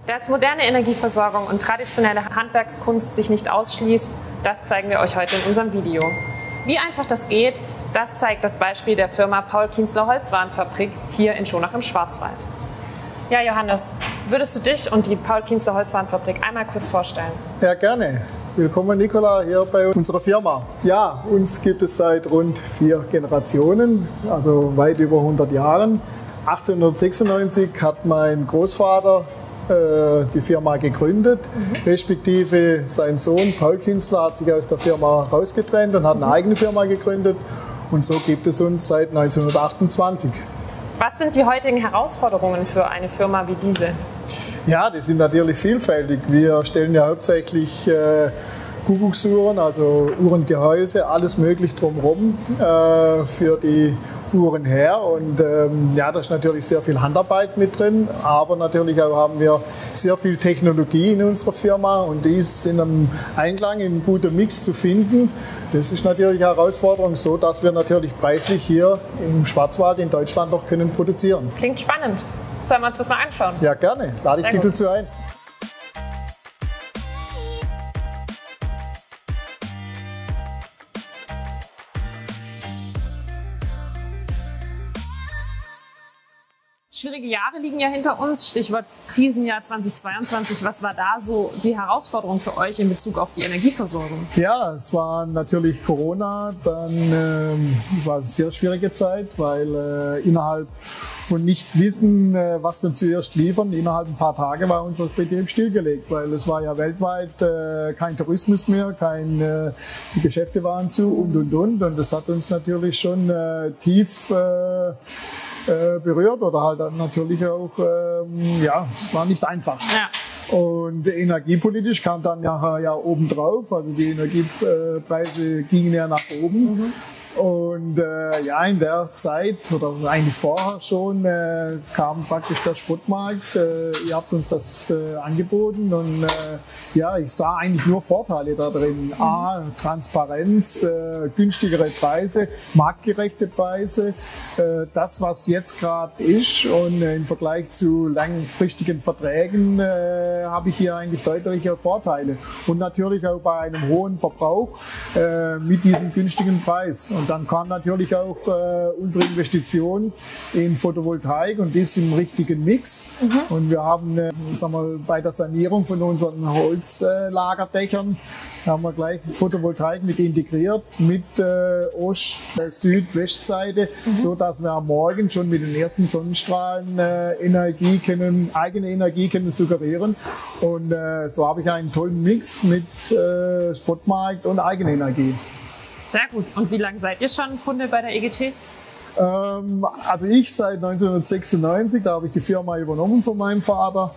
Dass moderne Energieversorgung und traditionelle Handwerkskunst sich nicht ausschließt, das zeigen wir euch heute in unserem Video. Wie einfach das geht, das zeigt das Beispiel der Firma Paul Kienzler Holzwarenfabrik hier in Schonach im Schwarzwald. Ja, Johannes, würdest du dich und die Paul Kienzler Holzwarenfabrik einmal kurz vorstellen? Ja, gerne. Willkommen, Nicola, hier bei unserer Firma. Ja, uns gibt es seit rund 4 Generationen, also weit über 100 Jahren. 1896 hat mein Großvater die Firma gegründet, respektive sein Sohn Paul Kienzler hat sich aus der Firma rausgetrennt und hat eine eigene Firma gegründet, und so gibt es uns seit 1928. Was sind die heutigen Herausforderungen für eine Firma wie diese? Ja, die sind natürlich vielfältig. Wir stellen ja hauptsächlich Kuckucksuhren, also Uhrengehäuse, alles möglich drumherum für die Uhren her, und ja, da ist natürlich sehr viel Handarbeit mit drin, aber natürlich auch haben wir sehr viel Technologie in unserer Firma, und die ist in einem Einklang, in einem guten Mix zu finden. Das ist natürlich eine Herausforderung, so dass wir natürlich preislich hier im Schwarzwald in Deutschland noch können produzieren. Klingt spannend. Sollen wir uns das mal anschauen? Ja, gerne. Lade ich dich dazu ein. Schwierige Jahre liegen ja hinter uns, Stichwort Krisenjahr 2022. Was war da so die Herausforderung für euch in Bezug auf die Energieversorgung? Ja, es war natürlich Corona, es war eine sehr schwierige Zeit, weil innerhalb von nicht wissen, was wir zuerst liefern, innerhalb ein paar Tage war unser Betrieb stillgelegt, weil es war ja weltweit kein Tourismus mehr, die Geschäfte waren zu und das hat uns natürlich schon tief berührt, oder halt dann natürlich auch, ja, es war nicht einfach. Ja. Und energiepolitisch kam dann ja obendrauf, also die Energiepreise gingen ja nach oben. Und ja, in der Zeit, oder eigentlich vorher schon, kam praktisch der Spotmarkt. Ihr habt uns das angeboten, und ja, ich sah eigentlich nur Vorteile da drin. A, Transparenz, günstigere Preise, marktgerechte Preise. Das, was jetzt gerade ist, und im Vergleich zu langfristigen Verträgen habe ich hier eigentlich deutliche Vorteile. Und natürlich auch bei einem hohen Verbrauch mit diesem günstigen Preis. Und dann kam natürlich auch unsere Investition in Photovoltaik, und das im richtigen Mix. Und wir haben, sagen wir, bei der Sanierung von unseren Holzlagerdächern haben wir gleich Photovoltaik mit integriert, mit Ost-, Süd-, Westseite, so dass wir am Morgen schon mit den ersten Sonnenstrahlen eigene Energie können suggerieren. Und so habe ich einen tollen Mix mit Spotmarkt und Eigenenergie. Sehr gut. Und wie lange seid ihr schon Kunde bei der EGT? Also ich seit 1996, da habe ich die Firma übernommen von meinem Vater,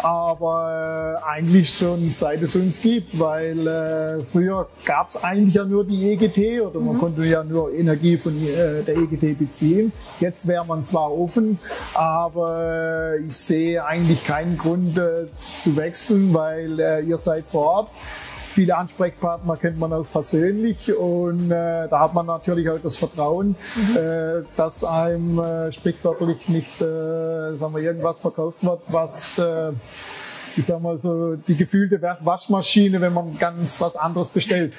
aber eigentlich schon seit es uns gibt, weil früher gab es eigentlich ja nur die EGT, oder man konnte ja nur Energie von der EGT beziehen. Jetzt wäre man zwar offen, aber ich sehe eigentlich keinen Grund zu wechseln, weil ihr seid vor Ort. Viele Ansprechpartner kennt man auch persönlich, und da hat man natürlich auch das Vertrauen, dass einem sprichwörtlich nicht sagen wir, irgendwas verkauft wird, was ich sag mal so die gefühlte Waschmaschine, wenn man ganz was anderes bestellt.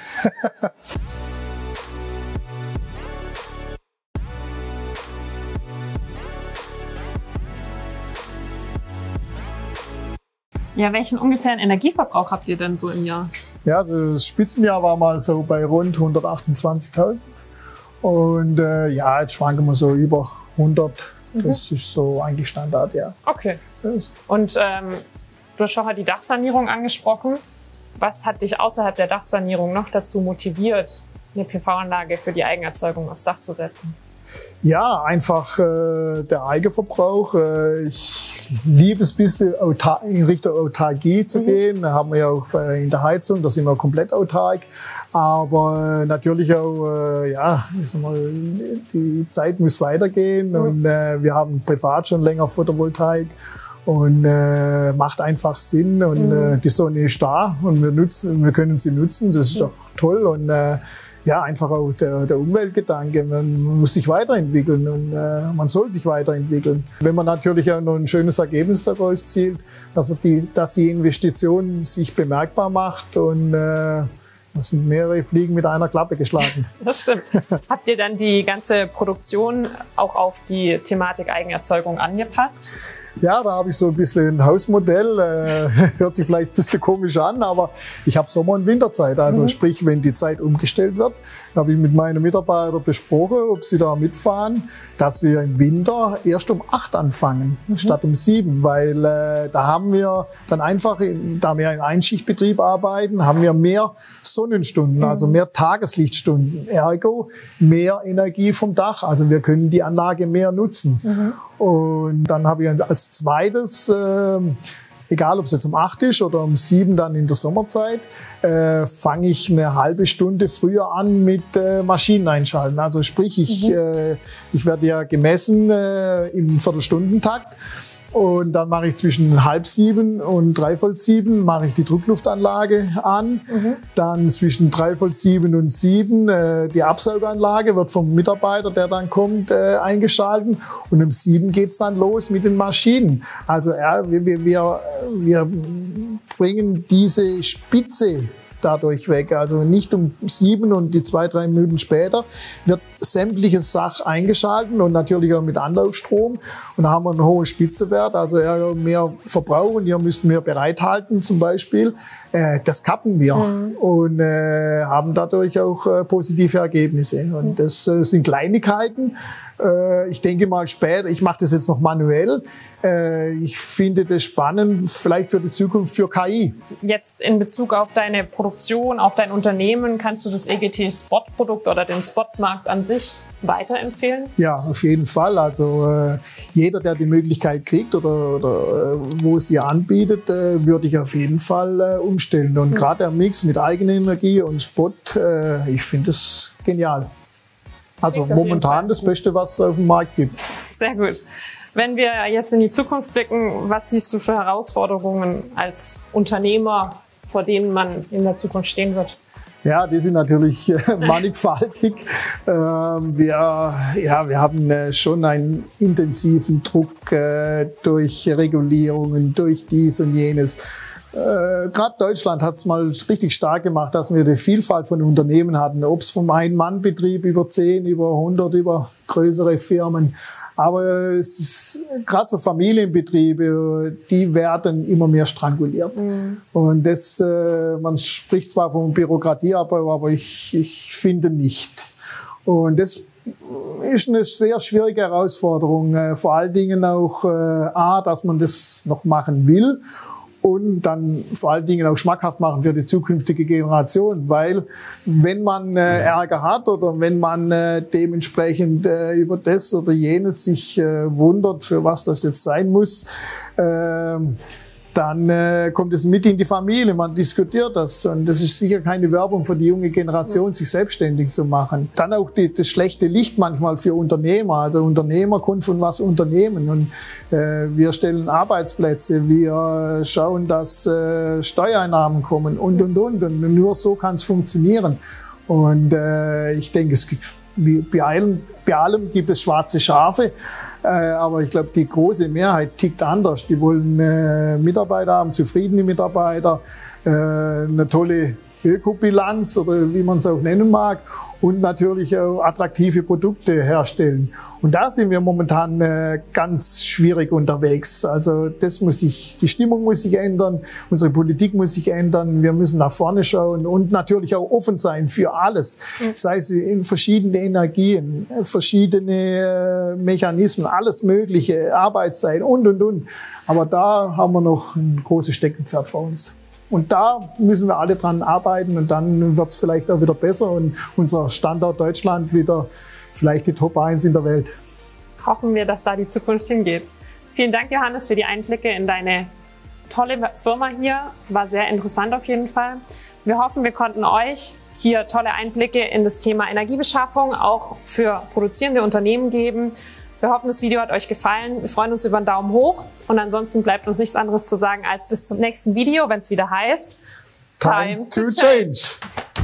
Ja, welchen ungefähren Energieverbrauch habt ihr denn so im Jahr? Ja, also das Spitzenjahr war mal so bei rund 128.000. Und ja, jetzt schwanken wir so über 100. Das ist so eigentlich Standard, ja. Okay. Und du hast vorher die Dachsanierung angesprochen. Was hat dich außerhalb der Dachsanierung noch dazu motiviert, eine PV-Anlage für die Eigenerzeugung aufs Dach zu setzen? Ja, einfach der Eigenverbrauch. Ich liebe es ein bisschen in Richtung Autarkie zu gehen. Da haben wir ja auch in der Heizung, da sind wir komplett autark. Aber natürlich auch, ja, ich sag mal, die Zeit muss weitergehen. Und wir haben privat schon länger Photovoltaik. Und macht einfach Sinn, und die Sonne ist da, und wir können sie nutzen. Das ist doch toll. Und ja, einfach auch der Umweltgedanke. Man muss sich weiterentwickeln und man soll sich weiterentwickeln. Wenn man natürlich auch noch ein schönes Ergebnis daraus zielt, dass die Investition sich bemerkbar macht und das sind mehrere Fliegen mit einer Klappe geschlagen. Das stimmt. Habt ihr dann die ganze Produktion auch auf die Thematik Eigenerzeugung angepasst? Ja, da habe ich so ein bisschen ein Hausmodell. Hört sich vielleicht ein bisschen komisch an, aber ich habe Sommer- und Winterzeit. Also sprich, wenn die Zeit umgestellt wird, habe ich mit meinen Mitarbeitern besprochen, ob sie da mitfahren, dass wir im Winter erst um 8 anfangen, statt um 7. Weil da haben wir dann einfach, da wir in Einschichtbetrieb arbeiten, haben wir mehr Sonnenstunden, also mehr Tageslichtstunden. Ergo mehr Energie vom Dach. Also wir können die Anlage mehr nutzen. Und dann habe ich als zweites, egal ob es jetzt um 8 ist oder um 7 dann in der Sommerzeit, fange ich eine halbe Stunde früher an mit Maschinen einschalten. Also sprich, ich werde ja gemessen im Viertelstundentakt. Und dann mache ich zwischen 6:30 und 6:45 mache ich die Druckluftanlage an. Dann zwischen 6:45 und 7 die Absauganlage wird vom Mitarbeiter, der dann kommt, eingeschaltet. Und um 7 geht's dann los mit den Maschinen. Also wir bringen diese Spitze dadurch weg. Also nicht um 7 und die 2-3 Minuten später wird sämtliches Sach eingeschalten und natürlich auch mit Anlaufstrom. Und da haben wir einen hohen Spitzenwert, also mehr Verbrauch und ihr müsst mehr bereithalten zum Beispiel. Das kappen wir und haben dadurch auch positive Ergebnisse. Und das sind Kleinigkeiten. Ich denke mal später, ich mache das jetzt noch manuell. Ich finde das spannend, vielleicht für die Zukunft für KI. Jetzt in Bezug auf deine Produktion, auf dein Unternehmen, kannst du das EGT-Spot-Produkt oder den Spotmarkt an sich weiterempfehlen? Ja, auf jeden Fall. Also jeder, der die Möglichkeit kriegt oder wo es ihr anbietet, würde ich auf jeden Fall umstellen. Und gerade der Mix mit Eigenenergie und Spot, ich finde es genial. Also momentan das Beste, was es auf dem Markt gibt. Sehr gut. Wenn wir jetzt in die Zukunft blicken, was siehst du für Herausforderungen als Unternehmer, vor denen man in der Zukunft stehen wird? Ja, die sind natürlich mannigfaltig. Wir haben schon einen intensiven Druck durch Regulierungen, durch dies und jenes. Gerade Deutschland hat es mal richtig stark gemacht, dass wir eine Vielfalt von Unternehmen hatten, ob es vom Ein-Mann-Betrieb über 10, über 100, über größere Firmen. Aber es ist gerade so Familienbetriebe, die werden immer mehr stranguliert. Und das, man spricht zwar von Bürokratieabbau, aber ich finde nicht. Und das ist eine sehr schwierige Herausforderung, vor allen Dingen auch dass man das noch machen will. Und dann vor allen Dingen auch schmackhaft machen für die zukünftige Generation, weil wenn man Ärger hat oder wenn man dementsprechend über das oder jenes sich wundert, für was das jetzt sein muss, dann kommt es mit in die Familie, man diskutiert das und das ist sicher keine Werbung für die junge Generation, sich selbstständig zu machen. Dann auch das schlechte Licht manchmal für Unternehmer, also Unternehmer können von was unternehmen und wir stellen Arbeitsplätze, wir schauen, dass Steuereinnahmen kommen und nur so kann es funktionieren und ich denke, es gibt bei allem gibt es schwarze Schafe, aber ich glaube, die große Mehrheit tickt anders. Die wollen Mitarbeiter haben, zufriedene Mitarbeiter, eine tolle Ökobilanz oder wie man es auch nennen mag und natürlich auch attraktive Produkte herstellen. Und da sind wir momentan ganz schwierig unterwegs. Also die Stimmung muss sich ändern, unsere Politik muss sich ändern, wir müssen nach vorne schauen und natürlich auch offen sein für alles. Sei es in verschiedene Energien, verschiedene Mechanismen, alles mögliche, Arbeitszeit und. Aber da haben wir noch ein großes Steckenpferd vor uns. Und da müssen wir alle dran arbeiten und dann wird es vielleicht auch wieder besser und unser Standort Deutschland wieder vielleicht die Top 1 in der Welt. Hoffen wir, dass da die Zukunft hingeht. Vielen Dank, Johannes, für die Einblicke in deine tolle Firma hier. War sehr interessant auf jeden Fall. Wir hoffen, wir konnten euch hier tolle Einblicke in das Thema Energiebeschaffung auch für produzierende Unternehmen geben. Wir hoffen, das Video hat euch gefallen. Wir freuen uns über einen Daumen hoch und ansonsten bleibt uns nichts anderes zu sagen als bis zum nächsten Video, wenn es wieder heißt Time to change.